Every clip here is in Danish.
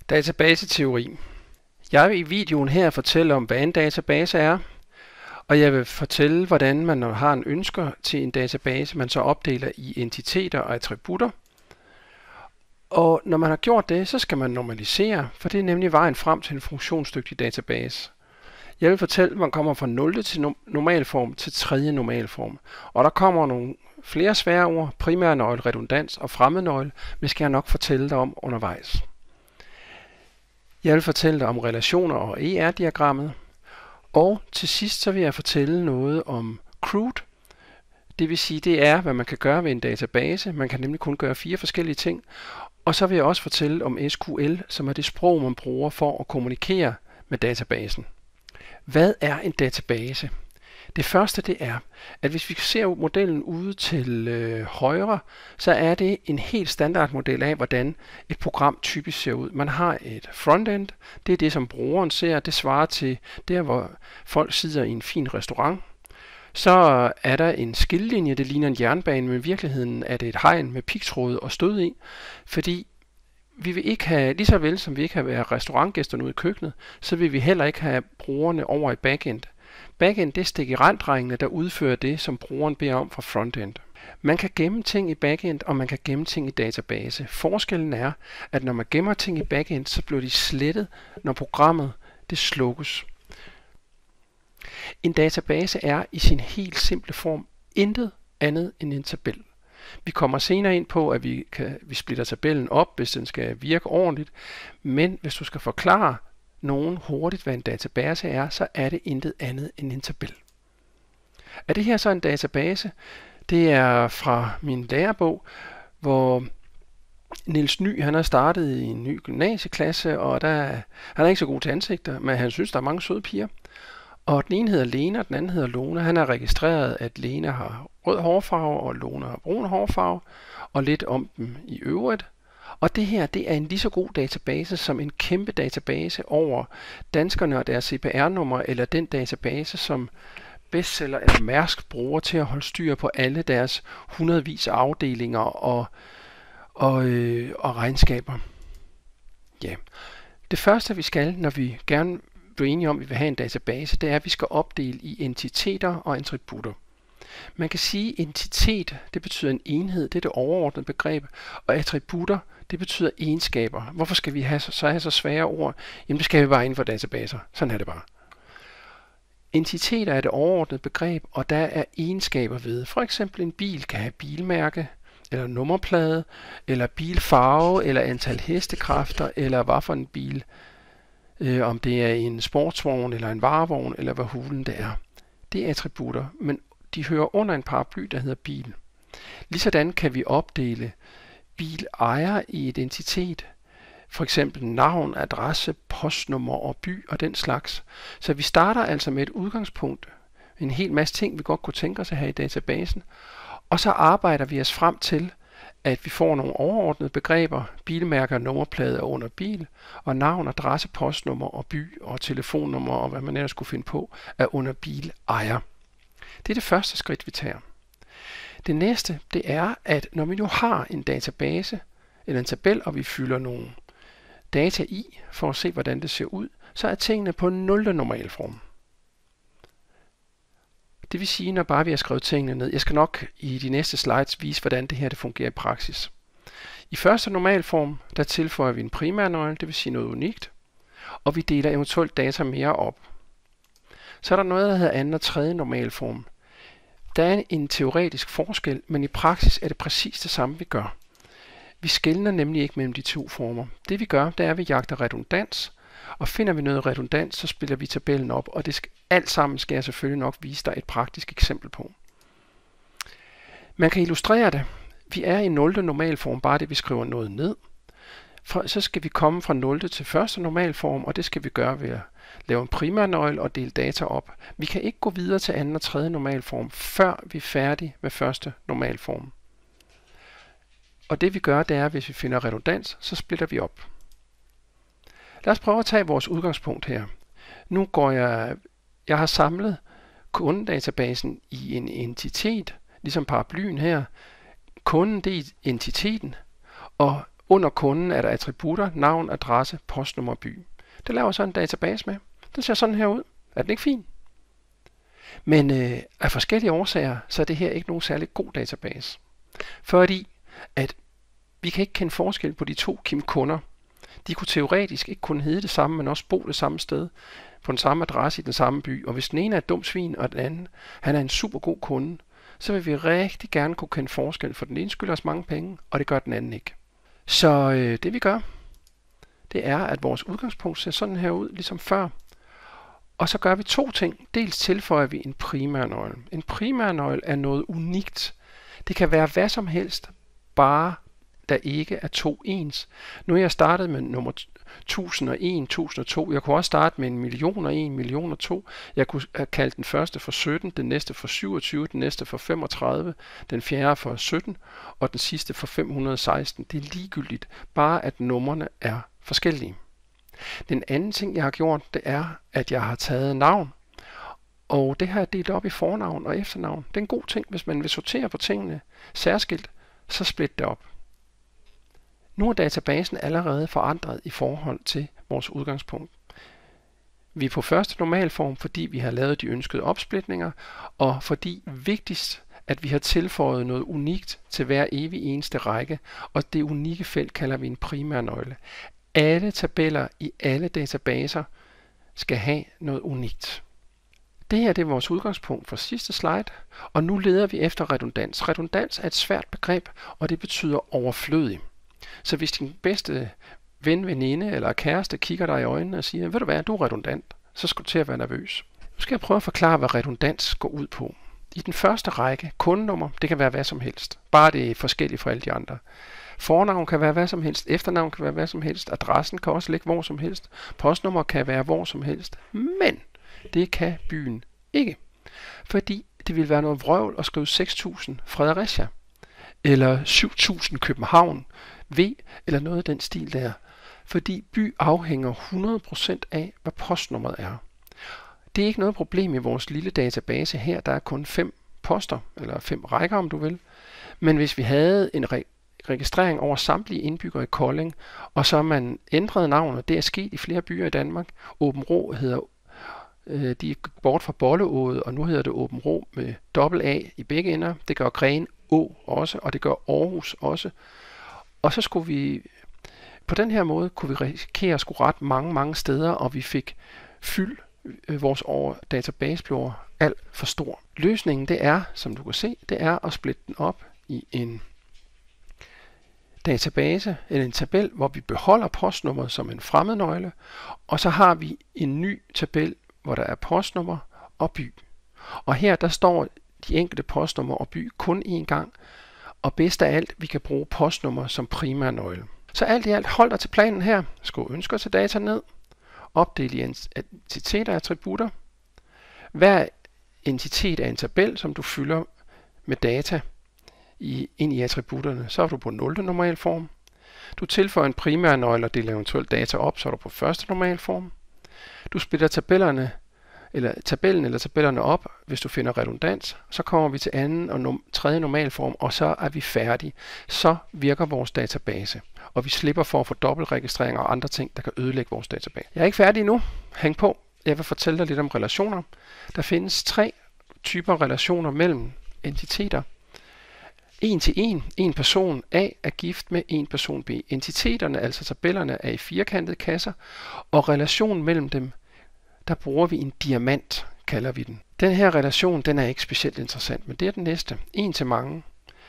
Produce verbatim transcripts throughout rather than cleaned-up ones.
Databaseteori. Jeg vil i videoen her fortælle om, hvad en database er, og jeg vil fortælle, hvordan man, når man har en ønsker til en database, man så opdeler i entiteter og attributter. Og når man har gjort det, så skal man normalisere, for det er nemlig vejen frem til en funktionsdygtig database. Jeg vil fortælle, at man kommer fra nul til normalform til tredje normalform. Og der kommer nogle flere svære ord, primærnøgle, redundans og fremmednøgle, men skal jeg nok fortælle dig om undervejs. Jeg vil fortælle dig om relationer og E R-diagrammet. Og til sidst så vil jeg fortælle noget om CRUD. Det vil sige, det er, hvad man kan gøre ved en database. Man kan nemlig kun gøre fire forskellige ting. Og så vil jeg også fortælle om S Q L, som er det sprog, man bruger for at kommunikere med databasen. Hvad er en database? Det første det er, at hvis vi ser modellen ude til øh, højre, så er det en helt standardmodel af, hvordan et program typisk ser ud. Man har et frontend, det er det, som brugeren ser. Det svarer til der, hvor folk sidder i en fin restaurant. Så er der en skillelinje, det ligner en jernbane, men i virkeligheden er det et hegn med pigtråd og stød i, fordi vi vil ikke have, lige så vel som vi ikke har været restaurantgæsterne ude i køkkenet, så vil vi heller ikke have brugerne over i backend. Backend det er stikkerandrengene, der udfører det, som brugeren beder om fra frontend. Man kan gemme ting i backend, og man kan gemme ting i database. Forskellen er, at når man gemmer ting i backend, så bliver de slettet, når programmet det slukkes. En database er i sin helt simple form intet andet end en tabel. Vi kommer senere ind på, at vi, kan, vi splitter tabellen op, hvis den skal virke ordentligt. Men hvis du skal forklare nogen hurtigt, hvad en database er, så er det intet andet end en tabel. Er det her så en database? Det er fra min lærebog, hvor Niels Ny han har startet i en ny gymnasieklasse, og der, han er ikke så god til ansigter, men han synes, der er mange søde piger. Og den ene hedder Lena, og den anden hedder Lone. Han har registreret, at Lena har rød hårfarve, og Lone har brun hårfarve, og lidt om dem i øvrigt. Og det her, det er en lige så god database som en kæmpe database over danskerne og deres C P R-nummer, eller den database, som Bestseller eller Mærsk bruger til at holde styr på alle deres hundredvis af afdelinger og, og, øh, og regnskaber. Ja. Det første, vi skal, når vi gerne bliver enige om, at vi vil have en database, det er, at vi skal opdele i entiteter og attributter. Man kan sige, at entitet, det betyder en enhed, det er det overordnede begreb, og attributter, det betyder egenskaber. Hvorfor skal vi have så, så have så svære ord? Jamen det skal vi bare inden for databaser. Sådan er det bare. Entiteter er det overordnede begreb, og der er egenskaber ved. For eksempel en bil kan have bilmærke, eller nummerplade, eller bilfarve, eller antal hestekræfter, eller hvad for en bil. Øh, om det er en sportsvogn, eller en varevogn, eller hvad hulen det er. Det er attributter, men de hører under en paraply, der hedder bil. Ligesådan kan vi opdele bilejer i et entitet, for eksempel navn, adresse, postnummer og by og den slags. Så vi starter altså med et udgangspunkt, en hel masse ting, vi godt kunne tænke os at have i databasen, og så arbejder vi os frem til, at vi får nogle overordnede begreber, bilmærker, nummerplade under bil, og navn, adresse, postnummer og by og telefonnummer og hvad man ellers skulle finde på, er under bilejer. Det er det første skridt, vi tager. Det næste, det er, at når vi nu har en database eller en tabel, og vi fylder nogle data i, for at se, hvordan det ser ud, så er tingene på nul normalform. Det vil sige, når bare vi har skrevet tingene ned. Jeg skal nok i de næste slides vise, hvordan det her det fungerer i praksis. I første normalform, der tilføjer vi en primærnøgle, det vil sige noget unikt, og vi deler eventuelt data mere op. Så er der noget, der hedder anden og tredje normalform. Der er en teoretisk forskel, men i praksis er det præcis det samme, vi gør. Vi skelner nemlig ikke mellem de to former. Det vi gør, det er, at vi jagter redundans, og finder vi noget redundans, så spiller vi tabellen op, og det skal, alt sammen skal jeg selvfølgelig nok vise dig et praktisk eksempel på. Man kan illustrere det. Vi er i nul normalform, bare det vi skriver noget ned. For, så skal vi komme fra nul til første normalform, og det skal vi gøre ved at lave en primærnøgle og dele data op. Vi kan ikke gå videre til anden og tredje normalform, før vi er færdige med første normalform. Og det vi gør, det er, at hvis vi finder redundans, så splitter vi op. Lad os prøve at tage vores udgangspunkt her. Nu går jeg, jeg har samlet kundedatabasen i en entitet, ligesom paraplyen her. Kunden det er entiteten, og Under kunden er der attributter, navn, adresse, postnummer og by. Det laver så en database med. Den ser sådan her ud. Er den ikke fin? Men øh, af forskellige årsager, så er det her ikke nogen særlig god database. Fordi at vi kan ikke kende forskel på de to Kim-kunder. De kunne teoretisk ikke kun hedde det samme, men også bo det samme sted, på den samme adresse i den samme by. Og hvis den ene er et dumt svin, og den anden han er en super god kunde, så vil vi rigtig gerne kunne kende forskel, for den ene skylder os mange penge, og det gør den anden ikke. Så øh, det vi gør, det er, at vores udgangspunkt ser sådan her ud, ligesom før. Og så gør vi to ting. Dels tilføjer vi en primærnøgle. En primærnøgle er noget unikt. Det kan være hvad som helst, bare der ikke er to ens. Nu er jeg startet med nummer tusind og en, tusind og to. Jeg kunne også starte med en million og en, million og to. Jeg kunne have kaldt den første for sytten, den næste for syvogtyve, den næste for femogtredive, den fjerde for sytten og den sidste for fem hundrede og seksten. Det er ligegyldigt, bare at numrene er forskellige. Den anden ting, jeg har gjort, det er, at jeg har taget navn, og det har jeg delt op i fornavn og efternavn. Det er en god ting, hvis man vil sortere på tingene særskilt, så split det op. Nu er databasen allerede forandret i forhold til vores udgangspunkt. Vi er på første normalform, fordi vi har lavet de ønskede opsplitninger, og fordi vigtigst, at vi har tilføjet noget unikt til hver evig eneste række, og det unikke felt kalder vi en primærnøgle. Alle tabeller i alle databaser skal have noget unikt. Det her det er vores udgangspunkt for sidste slide, og nu leder vi efter redundans. Redundans er et svært begreb, og det betyder overflødig. Så hvis din bedste ven, veninde eller kæreste kigger dig i øjnene og siger, ved du hvad, du er redundant, så skal du til at være nervøs. Nu skal jeg prøve at forklare, hvad redundans går ud på. I den første række, kundenummer, det kan være hvad som helst, bare det er forskelligt fra alle de andre. Fornavn kan være hvad som helst, efternavn kan være hvad som helst, adressen kan også ligge hvor som helst, postnummer kan være hvor som helst, men det kan byen ikke. Fordi det vil være noget vrøvl at skrive seks tusind Fredericia, eller syv tusind København, V, eller noget af den stil der. Fordi by afhænger hundrede procent af, hvad postnummeret er. Det er ikke noget problem i vores lille database her, der er kun fem poster, eller fem rækker om du vil. Men hvis vi havde en re- registrering over samtlige indbyggere i Kolding, og så man ændrede navnet, det er sket i flere byer i Danmark. Åbenrå hedder, øh, de er bort fra Bolleået, og nu hedder det Åbenrå med dobbelt A i begge ender. Det gør Gren Å også, og det gør Aarhus også. Og så skulle vi, på den her måde, kunne vi risikere at skulle ret mange, mange steder, og vi fik fyld øh, vores over database blev alt for stor. Løsningen det er, som du kan se, det er at splitte den op i en database eller en tabel, hvor vi beholder postnummeret som en fremmednøgle, og så har vi en ny tabel, hvor der er postnummer og by. Og her der står de enkelte postnummer og by kun én gang, og bedst af alt, vi kan bruge postnummer som primærnøgle. Så alt i alt, hold dig til planen her. Skriv ønsker til data ned. Opdel i entiteter og attributter. Hver entitet er en tabel, som du fylder med data i, ind i attributterne. Så er du på nul normalform. Du tilføjer en primærnøgle og deler eventuelt data op, så er du på første normalform. Du splitter tabellerne eller tabellen eller tabellerne op, hvis du finder redundans. Så kommer vi til anden og num- tredje normalform, og så er vi færdige. Så virker vores database, og vi slipper for at få dobbeltregistreringer og andre ting, der kan ødelægge vores database. Jeg er ikke færdig endnu. Hæng på. Jeg vil fortælle dig lidt om relationer. Der findes tre typer relationer mellem entiteter. En til en. En person A er gift med en person B. Entiteterne, altså tabellerne, er i firkantede kasser, og relationen mellem dem, der bruger vi en diamant, kalder vi den. Den her relation, den er ikke specielt interessant, men det er den næste. En til mange.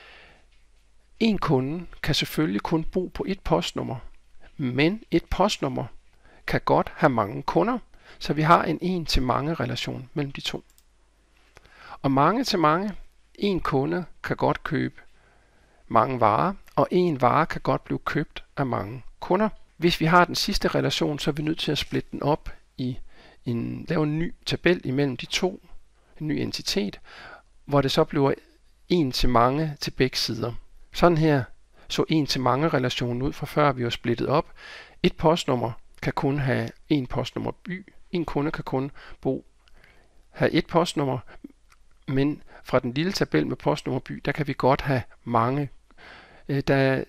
En kunde kan selvfølgelig kun bo på et postnummer, men et postnummer kan godt have mange kunder, så vi har en en til mange relation mellem de to. Og mange til mange, en kunde kan godt købe mange varer, og en vare kan godt blive købt af mange kunder. Hvis vi har den sidste relation, så er vi nødt til at splitte den op i en, lave en ny tabel imellem de to, en ny entitet, hvor det så bliver en til mange til begge sider. Sådan her så en til mange relationen ud fra før vi har splittet op. Et postnummer kan kun have en postnummer by, en kunde kan kun bo have et postnummer, men fra den lille tabel med postnummer by, der kan vi godt have mange. Der,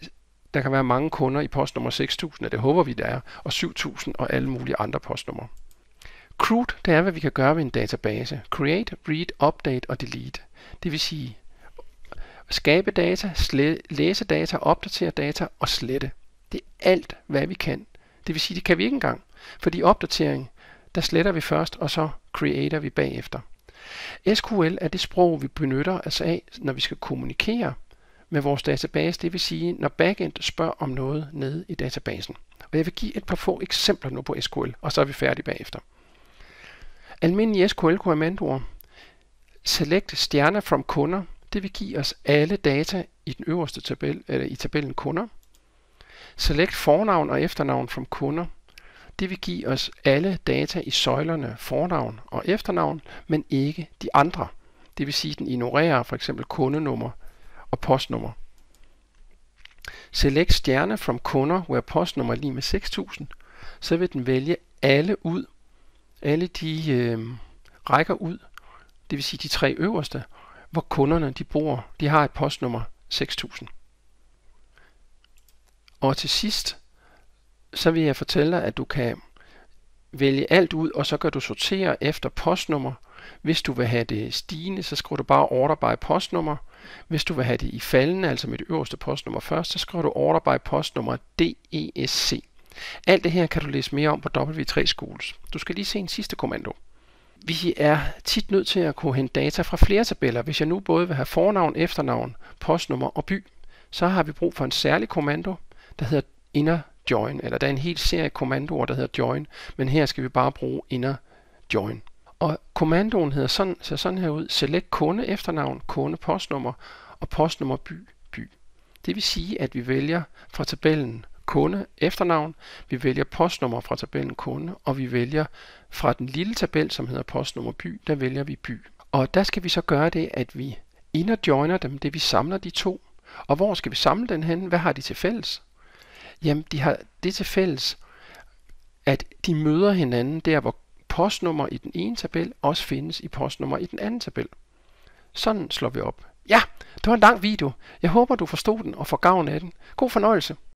der kan være mange kunder i postnummer seks tusind, og det håber vi, der er, og syv tusind og alle mulige andre postnumre. CRUD, det er, hvad vi kan gøre ved en database. Create, read, update og delete. Det vil sige skabe data, læse data, opdatere data og slette. Det er alt, hvad vi kan. Det vil sige, det kan vi ikke engang. Fordi opdatering, der sletter vi først, og så creater vi bagefter. S Q L er det sprog, vi benytter os af, når vi skal kommunikere med vores database. Det vil sige, når backend spørger om noget nede i databasen. Og jeg vil give et par få eksempler nu på S Q L, og så er vi færdige bagefter. Almindelige S Q L-kommandoer. Select stjerne from kunder. Det vil give os alle data i den øverste tabel, eller i tabellen kunder. Select fornavn og efternavn from kunder. Det vil give os alle data i søjlerne fornavn og efternavn, men ikke de andre. Det vil sige, at den ignorerer for eksempel kundenummer og postnummer. Select stjerne from kunder, hvor postnummer er lige med seks tusind. Så vil den vælge alle ud. Alle de øh, rækker ud. Det vil sige de tre øverste, hvor kunderne de bor. De har et postnummer seks tusind. Og til sidst, så vil jeg fortælle dig, at du kan vælge alt ud, og så kan du sortere efter postnummer. Hvis du vil have det stigende, så skriver du bare order by postnummer. Hvis du vil have det i faldende, altså med det øverste postnummer først, så skriver du order by postnummer D E S C. Alt det her kan du læse mere om på W tre Schools. Du skal lige se en sidste kommando. Vi er tit nødt til at kunne hente data fra flere tabeller. Hvis jeg nu både vil have fornavn, efternavn, postnummer og by, så har vi brug for en særlig kommando, der hedder inner join, eller der er en hel serie kommandoer, der hedder join, men her skal vi bare bruge inner join. Og kommandoen hedder sådan, ser sådan her ud: select kunde efternavn, kunde postnummer og postnummer by by. Det vil sige, at vi vælger fra tabellen kunde efternavn, vi vælger postnummer fra tabellen kunde, og vi vælger fra den lille tabel, som hedder postnummer by, der vælger vi by. Og der skal vi så gøre det, at vi inner joiner dem, det vi samler de to. Og hvor skal vi samle den hen? Hvad har de til fælles? Jamen, de har det til fælles, at de møder hinanden der, hvor postnummer i den ene tabel også findes i postnummer i den anden tabel. Sådan slår vi op. Ja, det var en lang video. Jeg håber, du forstod den og får gavn af den. God fornøjelse.